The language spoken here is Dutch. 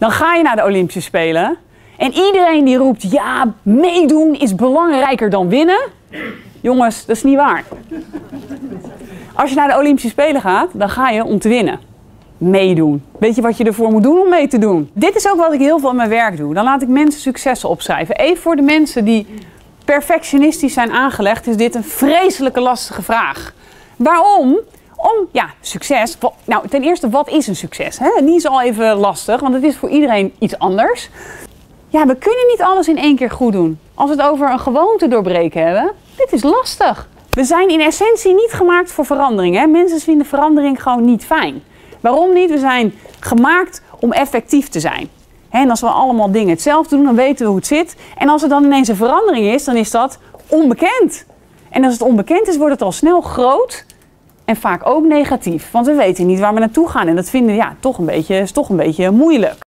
Dan ga je naar de Olympische Spelen. En iedereen die roept, ja, meedoen is belangrijker dan winnen. Jongens, dat is niet waar. Als je naar de Olympische Spelen gaat, dan ga je om te winnen. Meedoen. Weet je wat je ervoor moet doen om mee te doen? Dit is ook wat ik heel veel in mijn werk doe. Dan laat ik mensen successen opschrijven. Even voor de mensen die perfectionistisch zijn aangelegd, is dit een vreselijke lastige vraag. Waarom? Ja, succes. Nou, ten eerste, wat is een succes? Die is al even lastig, want het is voor iedereen iets anders. Ja, we kunnen niet alles in één keer goed doen. Als we het over een gewoonte doorbreken hebben, dit is lastig. We zijn in essentie niet gemaakt voor verandering. Mensen vinden verandering gewoon niet fijn. Waarom niet? We zijn gemaakt om effectief te zijn. En als we allemaal dingen hetzelfde doen, dan weten we hoe het zit. En als er dan ineens een verandering is, dan is dat onbekend. En als het onbekend is, wordt het al snel groot en vaak ook negatief. Want we weten niet waar we naartoe gaan. En dat vinden we toch een beetje moeilijk.